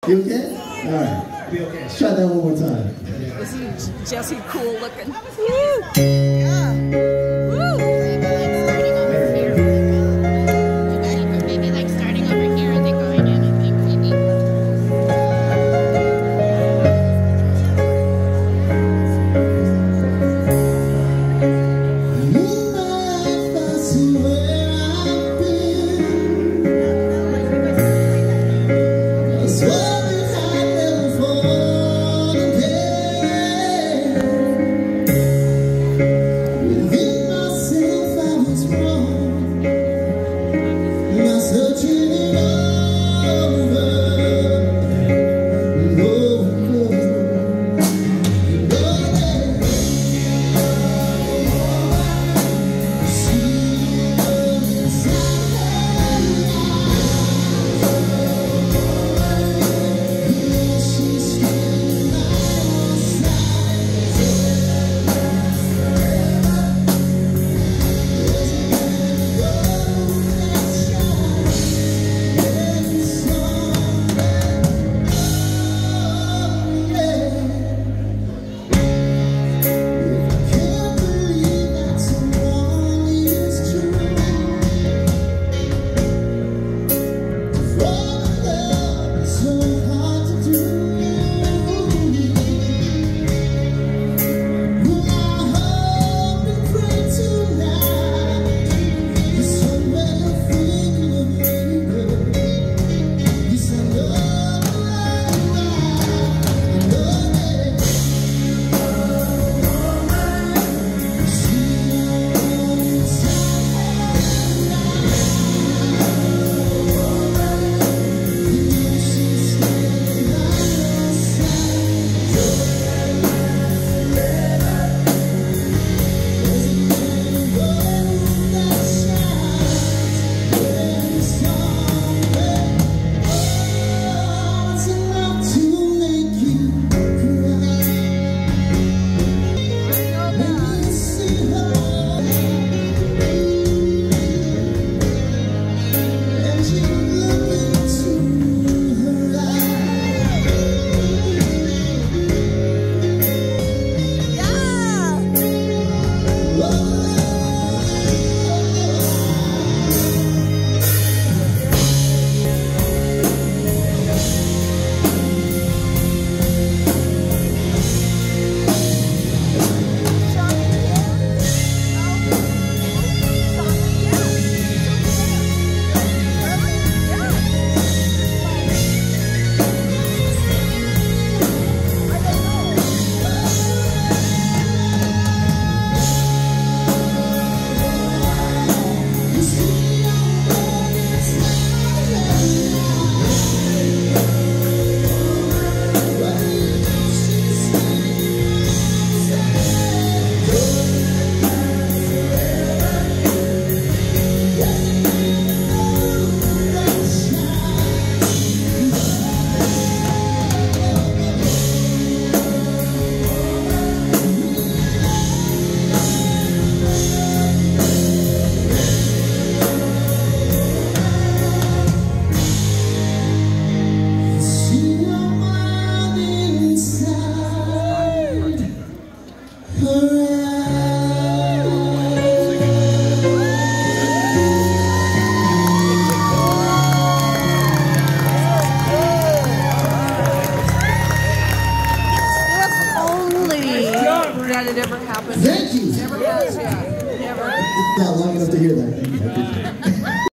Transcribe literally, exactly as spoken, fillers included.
You okay? All right. Be okay. Let's try that one more time. This is Jesse cool looking. Woo! Yeah. Woo! Maybe like starting over here and then going in, I think maybe. That it ever happened. Thank you. Never has yet. Never. Not long enough to hear that.